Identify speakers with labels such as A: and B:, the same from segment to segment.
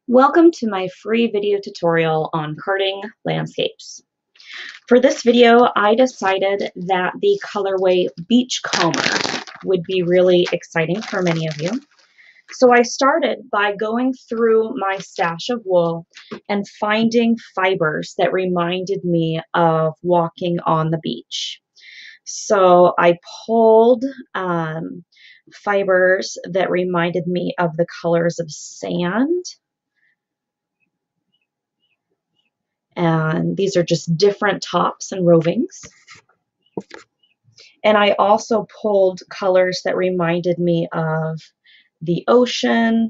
A: Welcome to my free video tutorial on carding landscapes. For this video, I decided that the colorway Beachcomber would be really exciting for many of you. So I started by going through my stash of wool and finding fibers that reminded me of walking on the beach. So I pulled fibers that reminded me of the colors of sand. And these are just different tops and rovings. And I also pulled colors that reminded me of the ocean,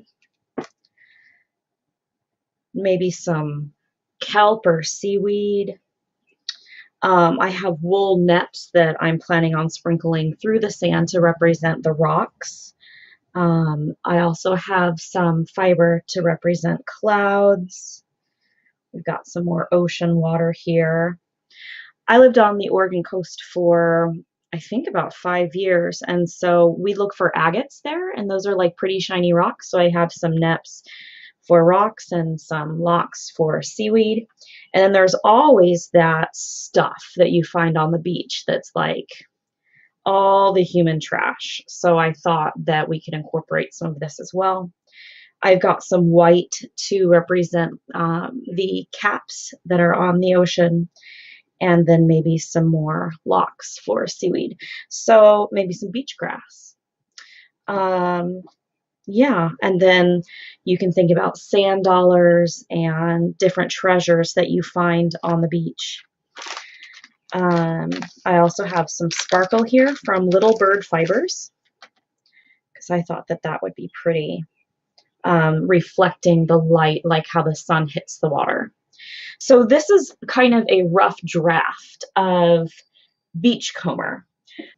A: maybe some kelp or seaweed. I have wool nets that I'm planning on sprinkling through the sand to represent the rocks. I also have some fiber to represent clouds. We've got some more ocean water here. I lived on the Oregon coast for, I think, about 5 years, and so we look for agates there, and those are like pretty shiny rocks. So I have some neps for rocks and some locks for seaweed. And then there's always that stuff that you find on the beach that's like all the human trash. So I thought that we could incorporate some of this as well. I've got some white to represent the caps that are on the ocean, and then maybe some more locks for seaweed. So maybe some beach grass. Yeah, and then you can think about sand dollars and different treasures that you find on the beach. I also have some sparkle here from Little Bird Fibers, because I thought that that would be pretty, reflecting the light, like how the sun hits the water. So this is kind of a rough draft of Beachcomber.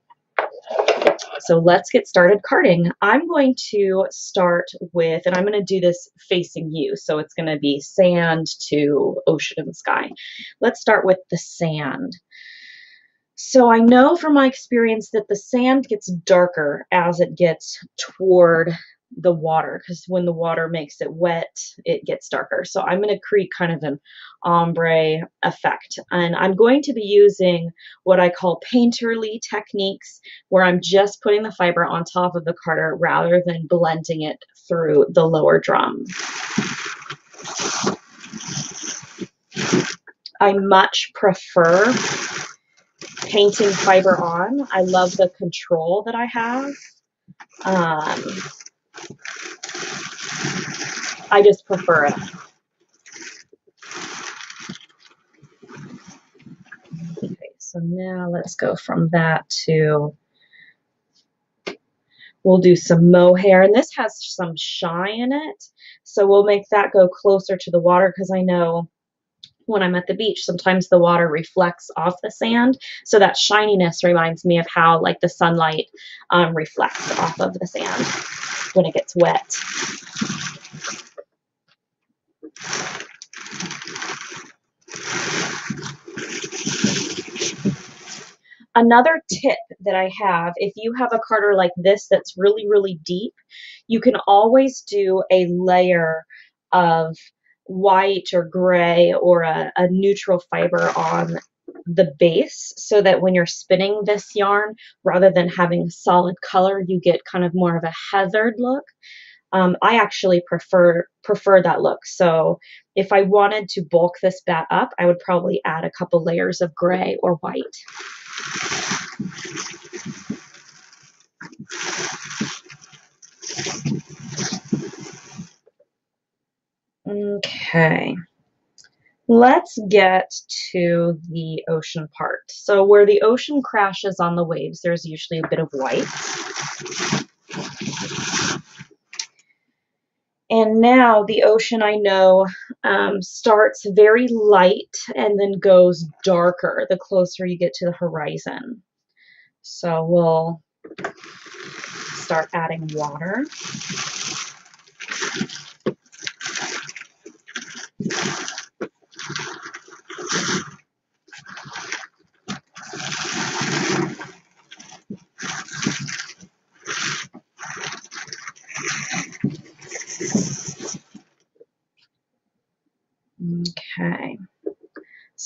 A: So let's get started carding. I'm going to start with, and I'm going to do this facing you, so it's going to be sand to ocean and sky. Let's start with the sand. So I know from my experience that the sand gets darker as it gets toward the water, because when the water makes it wet, it gets darker. So I'm going to create kind of an ombre effect, and I'm going to be using what I call painterly techniques, where I'm just putting the fiber on top of the carder rather than blending it through the lower drum. I much prefer painting fiber on. I love the control that I have. I just prefer it. Okay, so now let's go from that to, we'll do some mohair, and this has some shine in it, so we'll make that go closer to the water, because I know when I'm at the beach, sometimes the water reflects off the sand, so that shininess reminds me of how like the sunlight reflects off of the sand when it gets wet. Another tip that I have, if you have a carder like this that's really, really deep, you can always do a layer of white or gray or a neutral fiber on the base, so that when you're spinning this yarn, rather than having solid color, you get kind of more of a heathered look. I actually prefer that look. So if I wanted to bulk this bat up, I would probably add a couple layers of gray or white. Okay, let's get to the ocean part. So where the ocean crashes on the waves, there's usually a bit of white. And now the ocean, I know, starts very light and then goes darker the closer you get to the horizon. So we'll start adding water.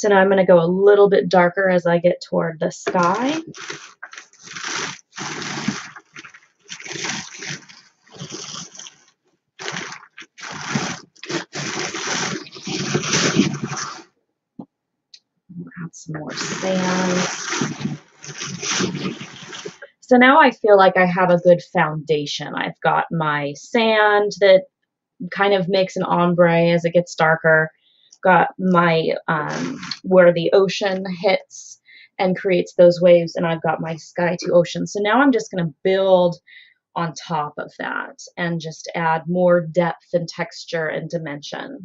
A: So now I'm going to go a little bit darker as I get toward the sky. Add some more sand. So now I feel like I have a good foundation. I've got my sand that kind of makes an ombre as it gets darker. Got my where the ocean hits and creates those waves, and I've got my sky to ocean. So now I'm just going to build on top of that and just add more depth and texture and dimension.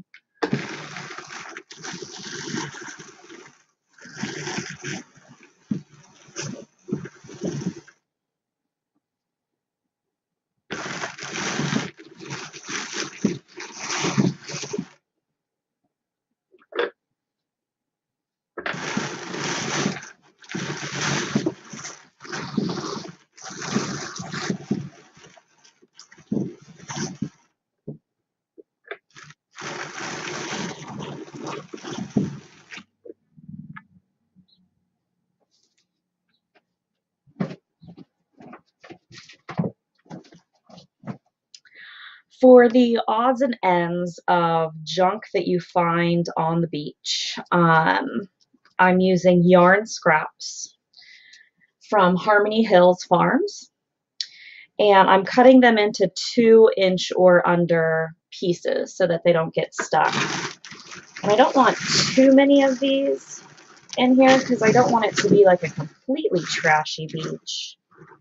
A: For the odds and ends of junk that you find on the beach, I'm using yarn scraps from Harmony Hills Farms, and I'm cutting them into 2-inch or under pieces so that they don't get stuck. And I don't want too many of these in here because I don't want it to be like a completely trashy beach.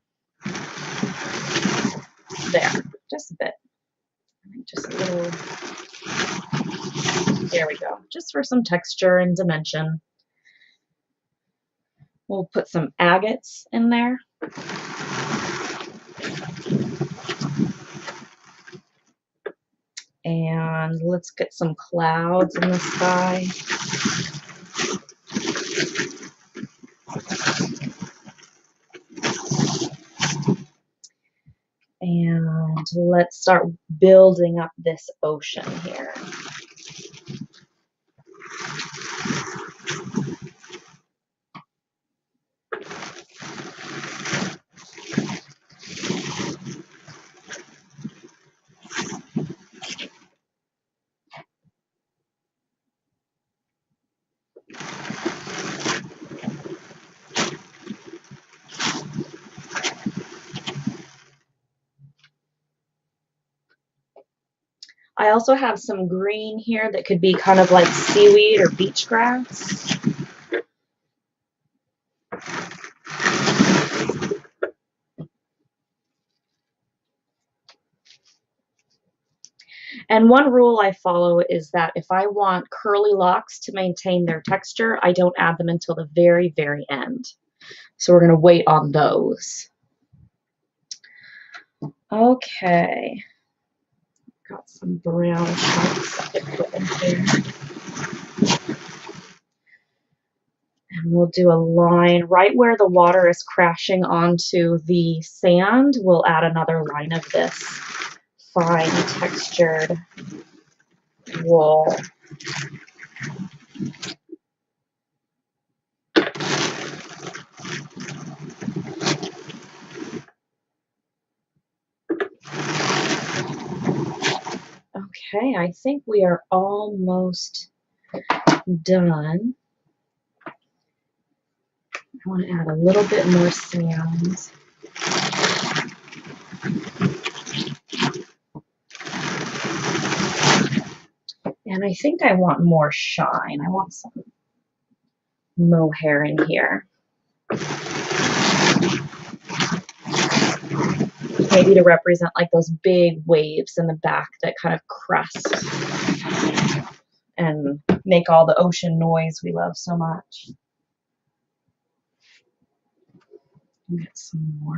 A: There, just a bit. Just a little, there we go, just for some texture and dimension. We'll put some agates in there. And let's get some clouds in the sky. And let's start building up this ocean here. I also have some green here that could be kind of like seaweed or beach grass. And one rule I follow is that if I want curly locks to maintain their texture, I don't add them until the very, very end. So we're going to wait on those. Okay. Got some brown chunks I can put in here. And we'll do a line right where the water is crashing onto the sand. We'll add another line of this fine textured wool. Okay, I think we are almost done. I want to add a little bit more sand. And I think I want more shine. I want some mohair in here. Maybe to represent like those big waves in the back that kind of crest and make all the ocean noise we love so much. Get some more.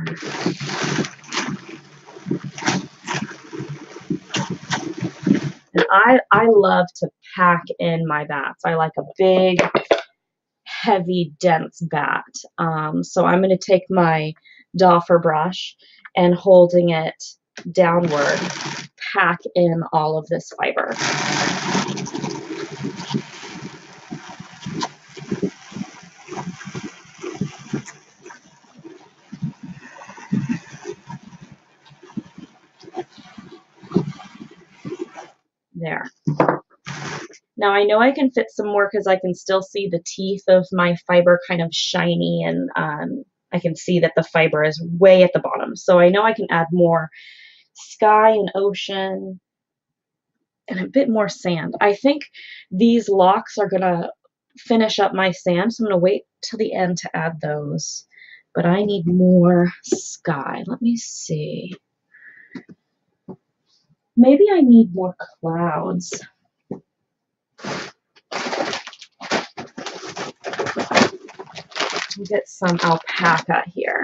A: And I love to pack in my bats. I like a big, heavy, dense bat. So I'm going to take my doffer brush and holding it downward, pack in all of this fiber. There. Now I know I can fit some more because I can still see the teeth of my fiber kind of shiny, and I can see that the fiber is way at the bottom. So I know I can add more sky and ocean and a bit more sand. I think these locks are gonna finish up my sand, so I'm gonna wait till the end to add those. But I need more sky. Let me see. Maybe I need more clouds. We'll get some alpaca here.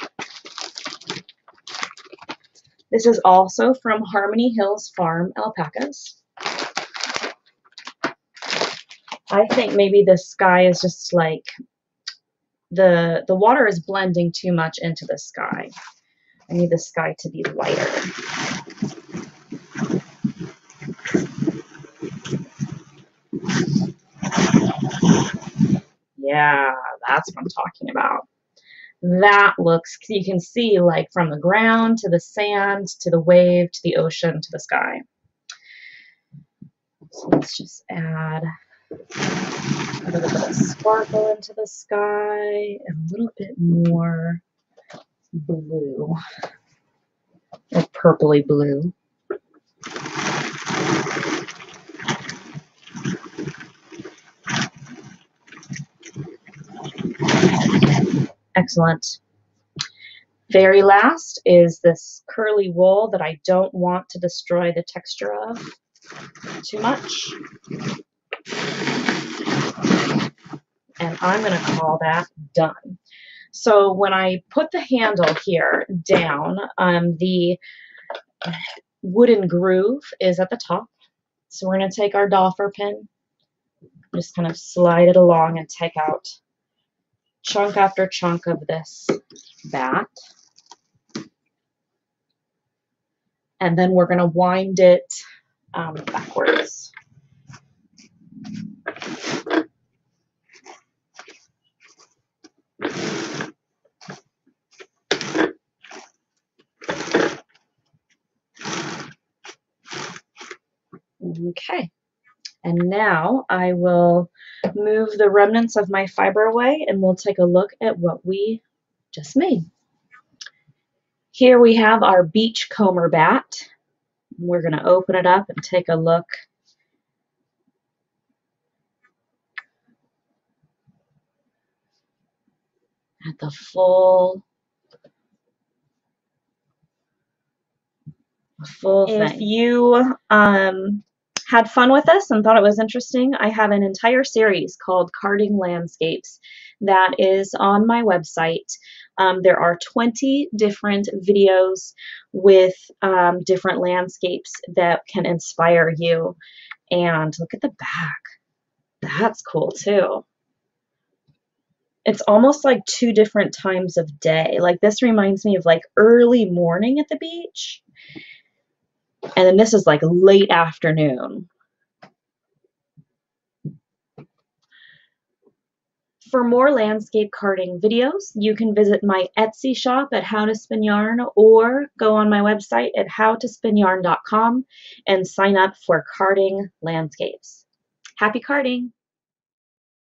A: This is also from Harmony Hills Farm alpacas. I think maybe the sky is just like the water is blending too much into the sky. I need the sky to be lighter. Yeah, that's what I'm talking about. That looks, you can see like from the ground to the sand to the wave to the ocean to the sky. So let's just add a little bit of sparkle into the sky and a little bit more blue, or purpley blue. Excellent. Very last is this curly wool that I don't want to destroy the texture of too much. And I'm going to call that done. So when I put the handle here down, the wooden groove is at the top. So we're going to take our doffer pin, just kind of slide it along and take out chunk after chunk of this batt. And then we're going to wind it backwards. Okay, and now I will move the remnants of my fiber away and we'll take a look at what we just made. Here we have our beach comber batt. We're going to open it up and take a look at the full thing. If you had fun with this and thought it was interesting, I have an entire series called Carding Landscapes that is on my website. There are 20 different videos with different landscapes that can inspire you. And look at the back. That's cool too. It's almost like two different times of day. Like this reminds me of like early morning at the beach. And then this is like late afternoon. For more landscape carding videos, you can visit my Etsy shop at How to Spin Yarn or go on my website at howtospinyarn.com and sign up for Carding Landscapes. Happy carding!